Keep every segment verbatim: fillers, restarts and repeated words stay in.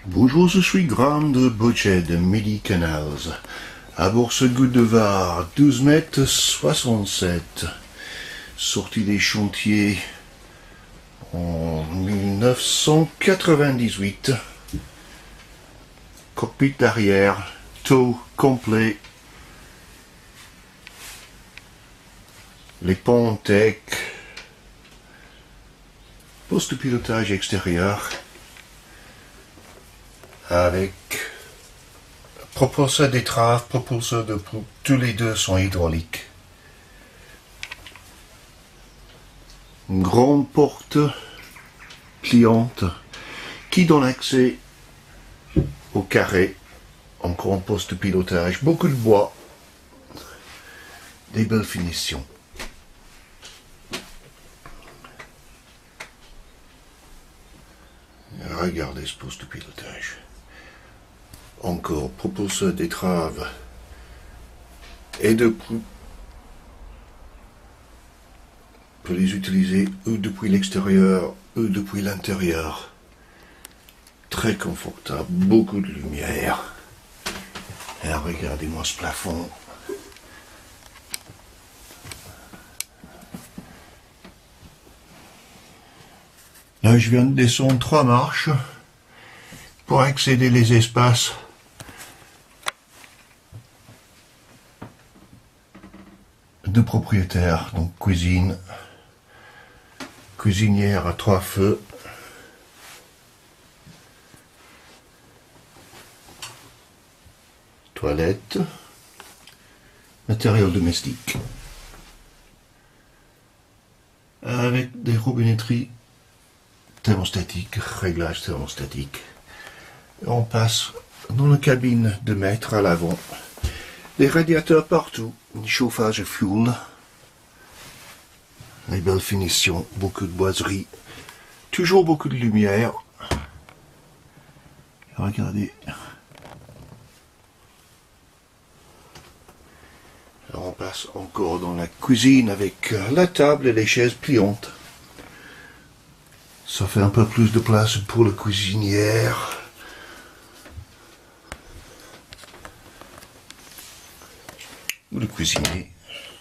Bonjour, je suis Graham de Budget de Midi Canals. À Bourse-Goutte de Var, douze mètres soixante-sept. Sorti des chantiers en mille neuf cent quatre-vingt-dix-huit. Cockpit arrière, tow complet. Les ponts tech. Poste de pilotage extérieur. Avec propulseur d'étrave, propulseur de poupe, tous les deux sont hydrauliques. Une grande porte pliante qui donne accès au carré, encore un poste de pilotage, beaucoup de bois, des belles finitions. Regardez ce poste de pilotage. Encore propulseur d'étrave et de poupe. On peut les utiliser ou depuis l'extérieur ou depuis l'intérieur. Très confortable, beaucoup de lumière. Et regardez-moi ce plafond. Là, je viens de descendre trois marches pour accéder les espaces de propriétaires, donc cuisine, cuisinière à trois feux, toilette, matériel domestique, avec des robinetteries thermostatiques, réglage thermostatique. Et on passe dans la cabine de maître à l'avant. Les radiateurs partout, chauffage à fuel, les belles finitions, beaucoup de boiseries, toujours beaucoup de lumière. Regardez. Alors on passe encore dans la cuisine avec la table et les chaises pliantes. Ça fait un peu plus de place pour la cuisinière. Ou le cuisinier.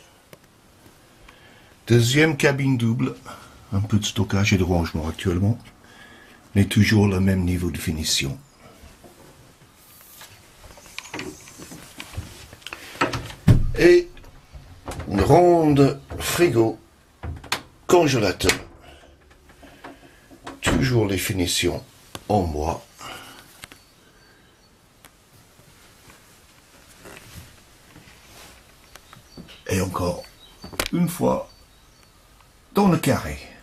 Deuxième cabine double. Un peu de stockage et de rangement actuellement. Mais toujours le même niveau de finition. Et une ronde frigo congélateur. Toujours les finitions en bois. Et encore une fois dans le carré.